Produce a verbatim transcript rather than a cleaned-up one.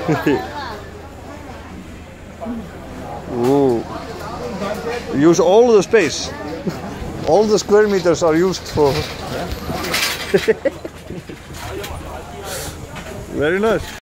Ooh. Use all the space. All the square meters are used for. Very nice.